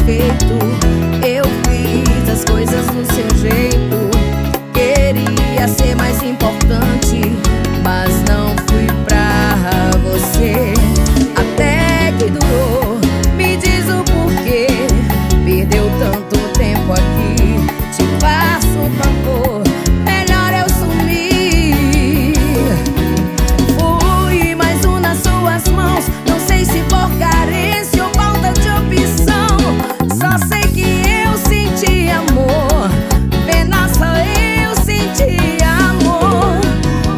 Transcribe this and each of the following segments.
respeito. Eu fiz as coisas do seu jeito. Queria ser mais importante, mas não fui pra você. Até que durou, me diz o porquê. Perdeu tanto tempo aqui. Te faço um favor, melhor eu sumir. Fui mais um nas suas mãos. Não sei se por carência ou falta de opção. Só sei que eu senti amor. Pena só eu senti amor.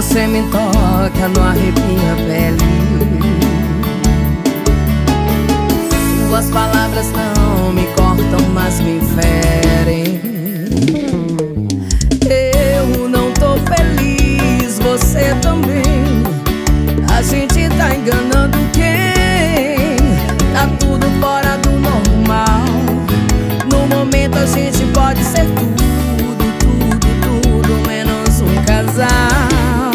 você me toca, não arrepia a pele. Suas palavras não me cortam, mas me ferem. Eu não tô feliz, você também. A gente tá enganando quem? Tá tudo fora do normal. No momento a gente pode ser tudo, tudo, tudo menos um casal.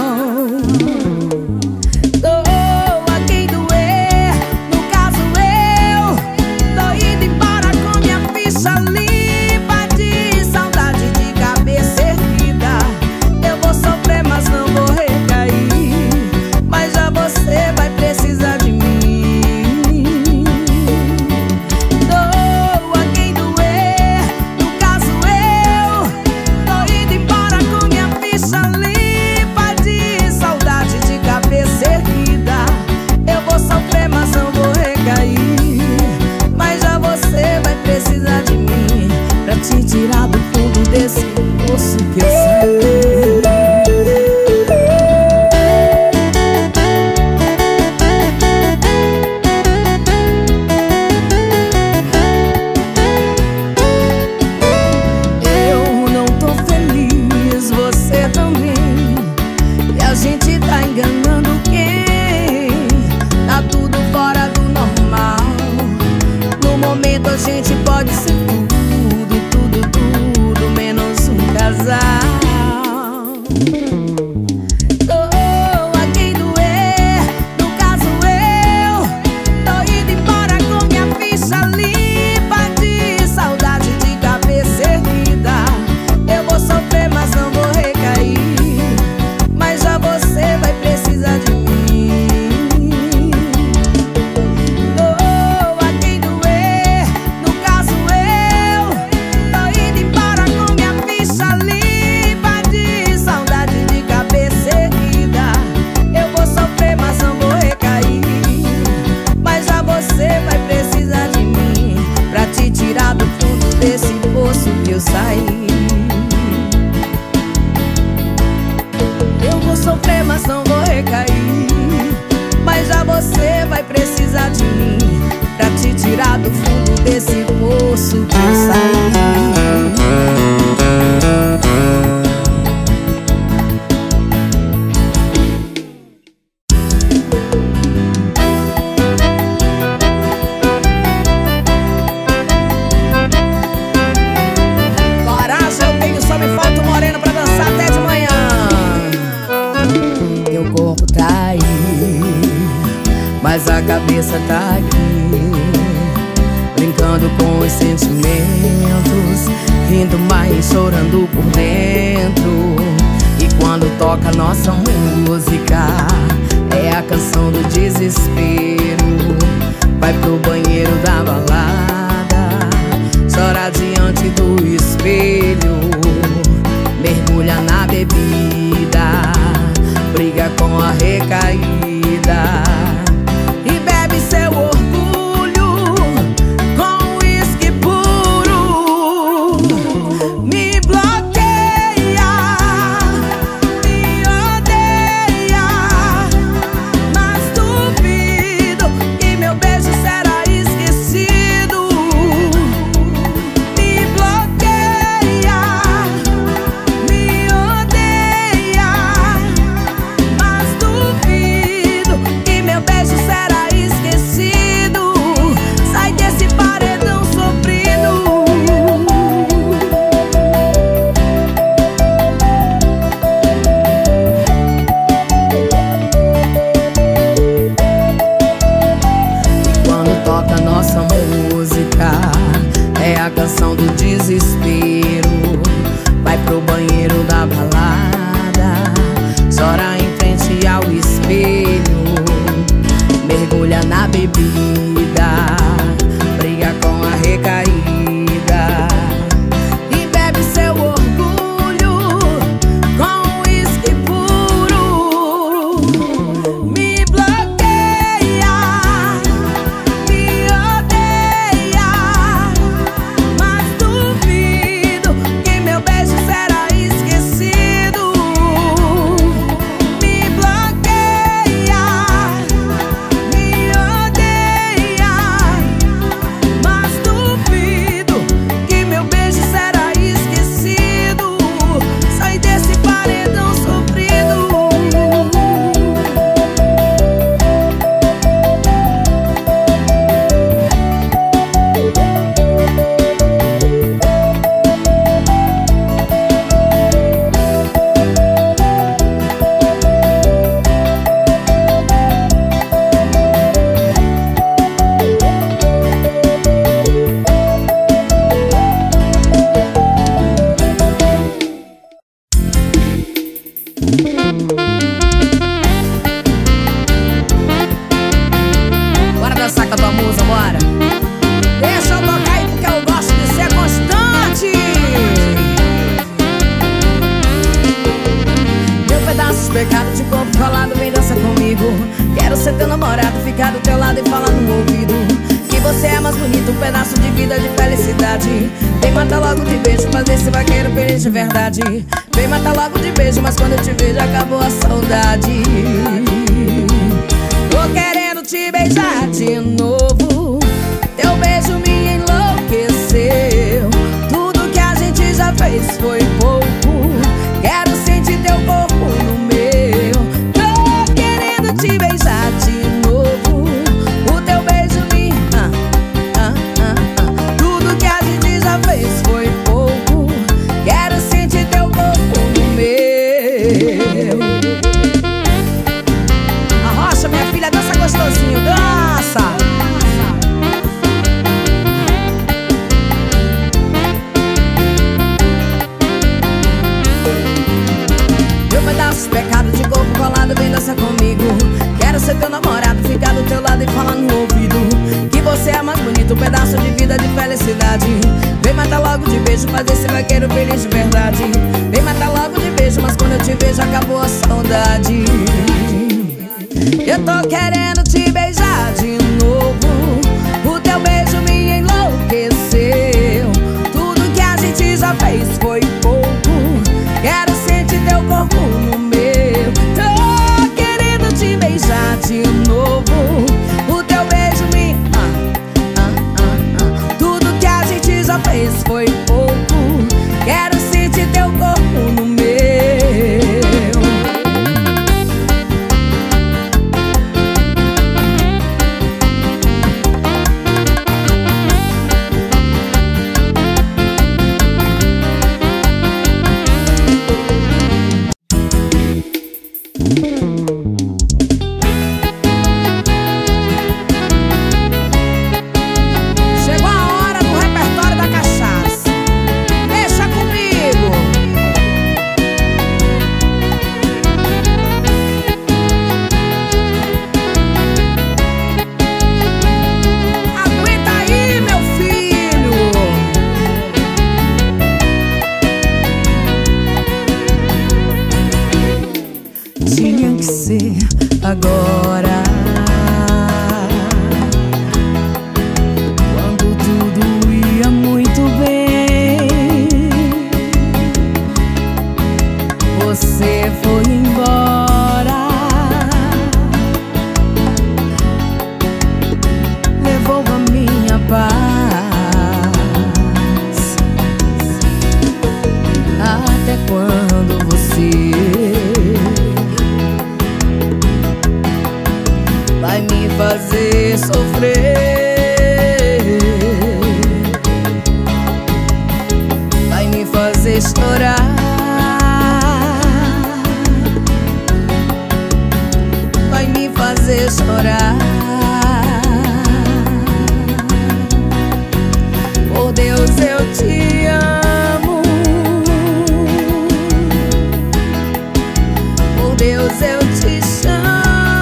Doa quem doer, no caso eu. Tô indo embora com minha ficha limpa de saudade, de cabeça erguida. Eu vou sofrer, mas não vou recair. Mas já você vai precisar de mim. Doa quem doer, no caso eu. Tô indo embora com minha ficha limpa de saudade, de cabeça erguida. Eu vou sofrer, mas não vou recair. Mas já você vai precisar de mim pra te tirar do fundo desse poço que eu saí. A gente tá enganando quem? Tá tudo fora do normal. No momento a gente pode ser tudo, tudo, tudo menos um casal. Doa quem doer, no caso eu. Tô indo embora com minha ficha limpa de saudade, de cabeça erguida. Eu vou sofrer, mas não vou recair. Mas já você vai precisar de mim. Doa quem doer, no caso eu. Tô indo embora com minha ficha limpa de saudade, de cabeça erguida. Eu vou sofrer, mas não vou recair. Mas já você vai precisar de mim pra te tirar do fundo desse poço que eu saí. Eu vou sofrer, mas não vou recair. Mas já você vai precisar de mim pra te tirar do fundo desse poço que eu saí. Coragem eu tenho, só me falta um moreno pra dançar até de manhã. Meu corpo tá aí, mas a cabeça tá aqui, brincando com os sentimentos, rindo mais, chorando por dentro. E quando toca nossa música, é a canção do desespero. Vai pro banheiro da balada, chora diante do espelho, mergulha na bebida, briga com a recaída e bebe seu orgulho com uísque puro. Me bloqueia, me odeia, mas duvido que meu beijo será esquecido. Me bloqueia, me odeia, mas duvido que meu beijo será esquecido. pecado de corpo colado, vem dança comigo. Quero ser teu namorado, ficar do teu lado e falar no ouvido que você é mais bonito, um pedaço de vida, de felicidade. Vem matar logo de beijo, fazer esse vaqueiro feliz de verdade. Vem matar logo de beijo, mas quando eu te vejo acabou a saudade. Tô querendo te beijar de novo, teu beijo me enlouqueceu. Tudo que a gente já fez foi pouco, quero sentir teu corpo no meu. Tô querendo te beijar de novo, o teu beijo me... Tudo que a gente já fez foi pouco, quero sentir teu corpo no meu. Arrocha, minha filha, dança gostosinho, dança! Pecado de corpo colado, vem dança comigo. Quero ser teu namorado, ficar do teu lado e falar no ouvido que você é mais bonito, um pedaço de vida, de felicidade. Vem matar logo de beijo, fazer esse vaqueiro feliz de verdade. Vem matar logo de beijo, mas quando eu te vejo acabou a saudade. Eu tô querendo te beijar de novo, o teu beijo me enlouqueceu. Tudo que a gente já fez foi pouco, quero sentir teu corpo no meu. Tô querendo te beijar de novo, o teu beijo me... Tudo que a gente já fez foi pouco, quero sentir teu corpo no meu. Tinha que ser agora, quando tudo ia muito bem. Você foi embora, levou a minha paz. Até quando você vai me fazer sofrer? Vai me fazer chorar? Vai me fazer chorar? Por Deus, eu te amo. Por Deus, eu te chamo.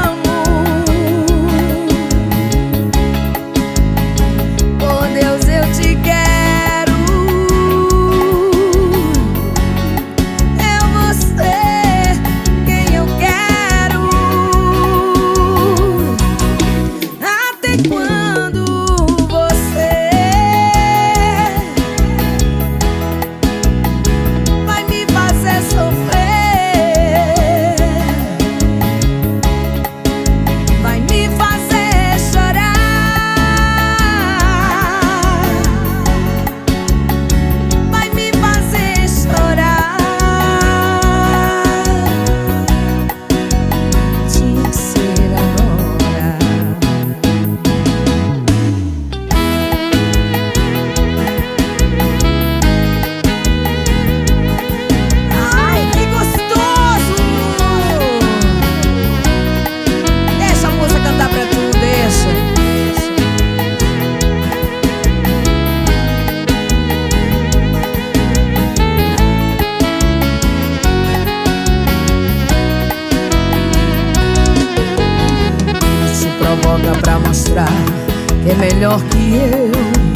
Pra mostrar que é melhor que eu.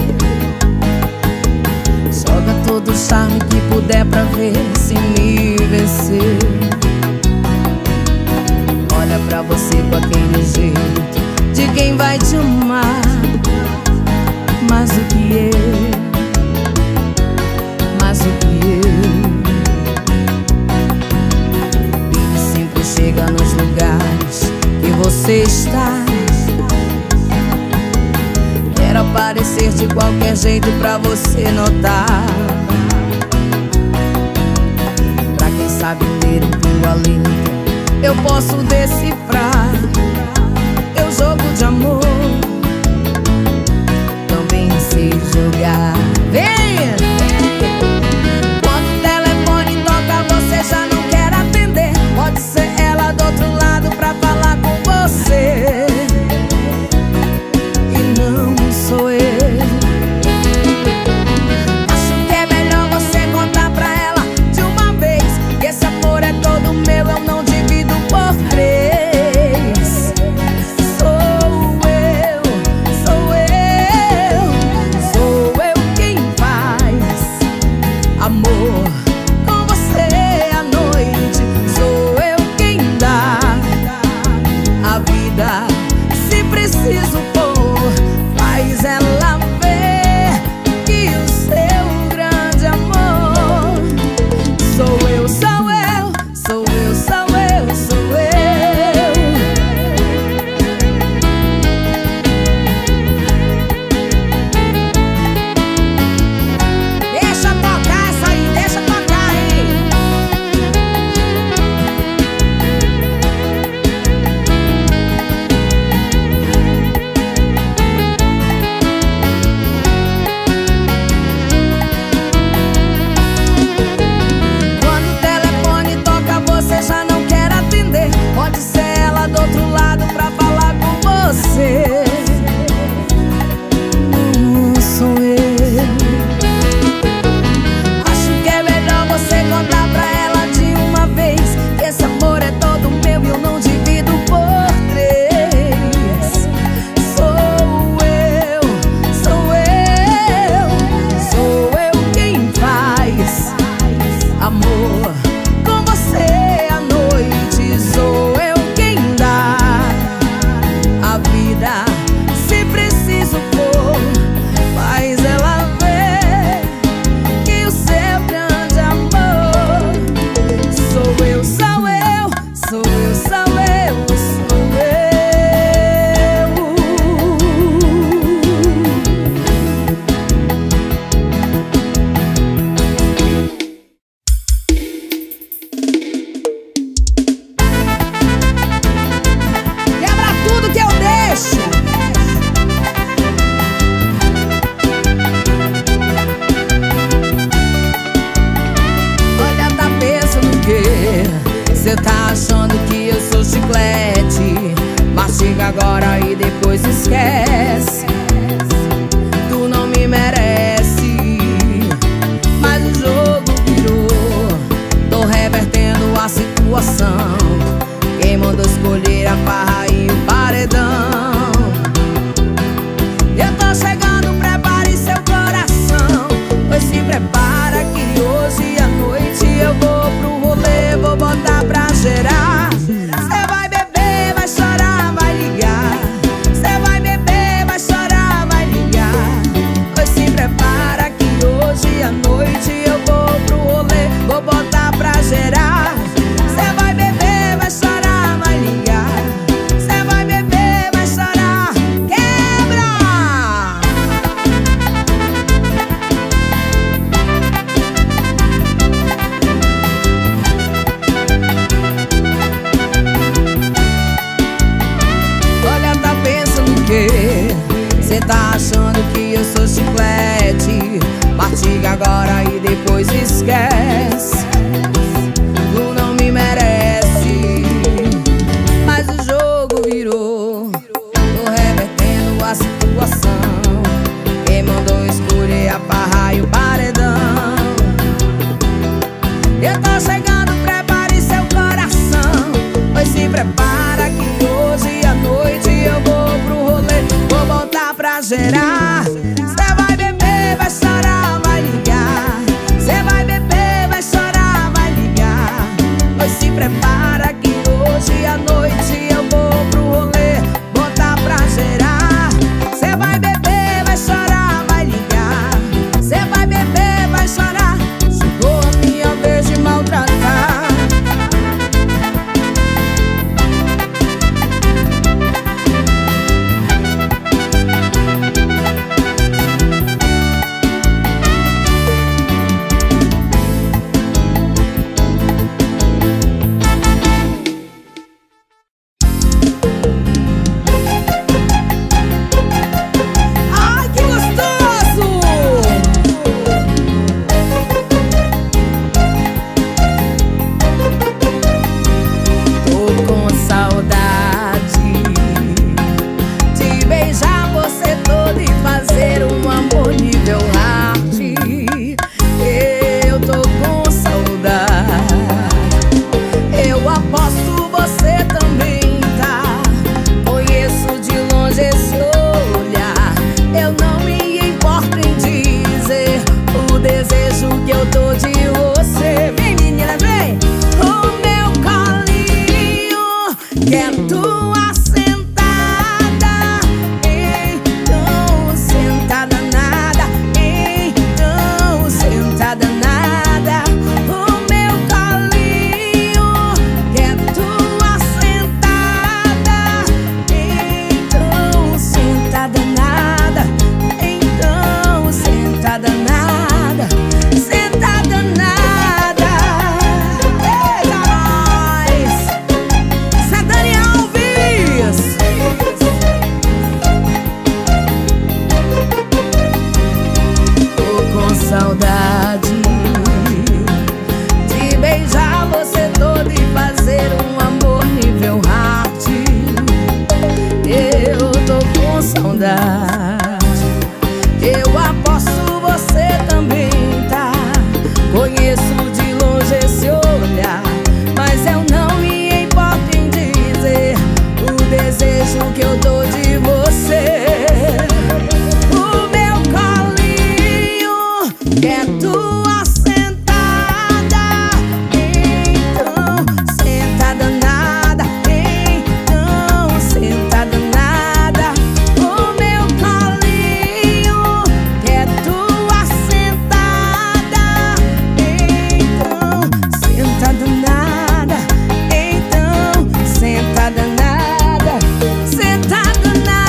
Joga todo o charme que puder pra ver se me vencer. parecer de qualquer jeito pra você notar. Pra quem sabe ler um teu alento, eu posso decifrar teu jogo de amor. Também sei jogar. Vem! Quando o telefone toca, você já não quer atender. Pode ser ela do outro lado pra falar com você, e não sou eu. Acho que é melhor você contar pra ela de uma vez que esse amor é todo meu, eu não divido por três. Sou eu, sou eu, sou eu quem faz amor com você à noite. Sou eu quem dá a vida, se preciso for, faz ela ver que o seu grande amor sou eu, sou eu, sou eu, sou eu, sou eu. Deixa tocar essa aí, deixa tocar aí. Quando o telefone toca, você já não quer atender. Pode ser ela do outro lado pra falar com você. Não sou eu. Acho que é melhor você contar pra ela de uma vez que esse amor é todo meu e eu não divido por três. Sou eu, sou eu, sou eu quem faz amor com você à noite. Sou eu quem dá a vida, se preciso for, faz ela ver que o seu grande amor sou eu, sou eu, sou eu, sou eu, sou eu. Quebra tudo que eu deixo. Olha, tá pensando o quê? Cê tá achando que eu sou chiclete? Mastiga agora e depois esquece. Tu não me merece, mas o jogo virou. Tô revertendo a situação. Quem mandou escolher a farra e o paredão? Eu tô chegando, prepare seu coração, pois se prepara que hoje à noite eu vou pro rolê, vou botar pra gerar. Cê vai beber, vai chorar, vai ligar. Cê vai beber, vai chorar, vai ligar. Pois se prepara que hoje à noite eu vou pro rolê, vou botar pra gerar. Cê vai beber, vai chorar, vai ligar. Cê vai beber, vai chorar. Quebra! Olha, tá pensando o quê? Cê tá achando que eu sou chiclete? Mastiga agora e depois esquece. Tu não me merece, mas o jogo virou. Tô revertendo a situação. Quem mandou escolher a farra e o paredão? Eu tô chegando, prepare seu coração, pois se prepara que hoje à noite eu vou pro rolê, vou botar pra gerar. Cê vai beber, vai chorar, vai ligar. Cê vai beber, vai chorar, vai ligar. Pois se prepara que hoje à noite eu vou pro rolê, botar pra gerar. Cê vai beber, vai chorar, vai ligar. Cê vai beber, vai chorar. Chegou a minha vez de maltratar. Quer tua sentada, então sentada nada, então sentada nada. O meu colinho quer tua sentada, então sentada nada, então sentada nada, sentada nada. Saudade de beijar você todo e fazer um amor nível hard. Eu tô com saudade. Eu aposto você também tá. Conheço de longe esse olhar, mas eu não me importo em dizer o desejo que eu dou de você. Quer tua sentada, então sentada nada, então sentada nada. O meu colinho quer tua sentada, então sentada nada, então sentada nada, sentada nada.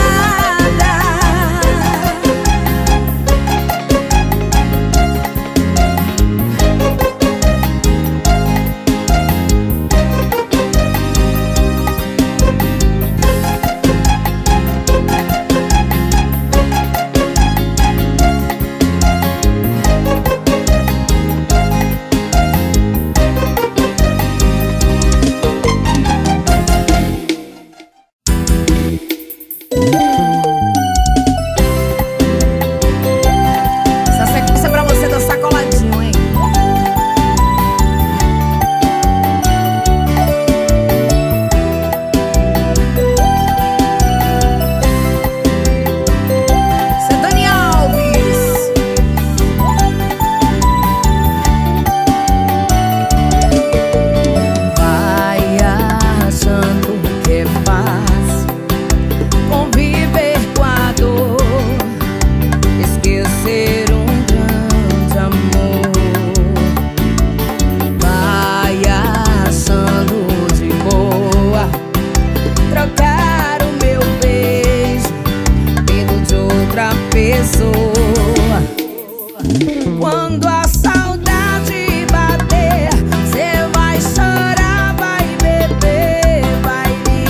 Quando a saudade bater, cê vai chorar, vai beber, vai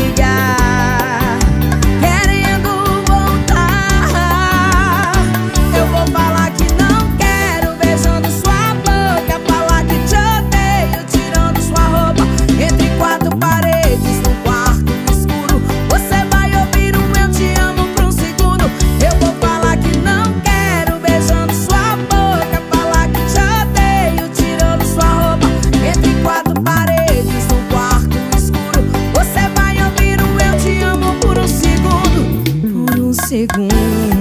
ligar, querendo voltar. Eu vou falar que não quero, beijando sua boca, falar que te odeio, tirando sua roupa entre quatro paredes no quarto escuro. Você vai ouvir um eu te amo por um segundo. Eu vou falar que não quero, beijando sua boca, falar que te odeio, tirando sua roupa entre quatro paredes no quarto escuro. Você vai ouvir um eu te amo por um segundo, por um segundo.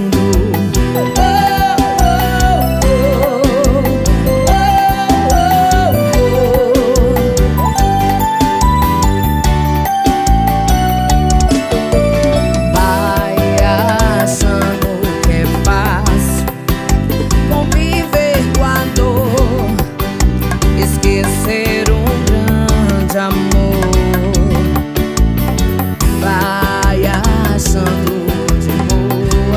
Esquecer um grande amor, vai achando de boa.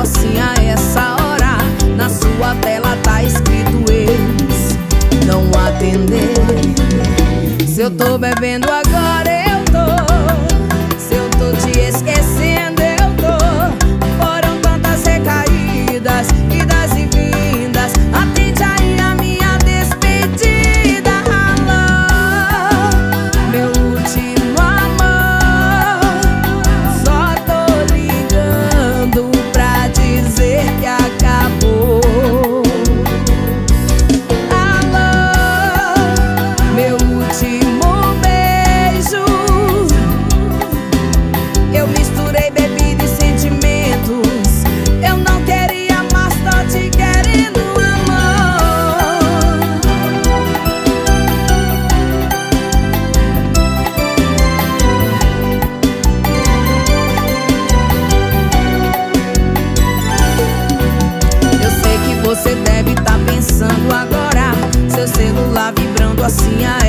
assim a essa hora. Na sua tela tá escrito ex, não atender. Se eu tô bebendo agora eu tô, se eu tô te esquecendo eu tô. Foram tantas recaídas, idas e vindas. Atende aí a minha despedida. Alô, meu último amor, só tô ligando pra dizer que acabou. Alô, meu último beijo. Eu misturei bebida e sentimentos. Eu não queria, mas tô te querendo, amor. Eu sei que você deve tá pensando agora, seu celular vibrando assim a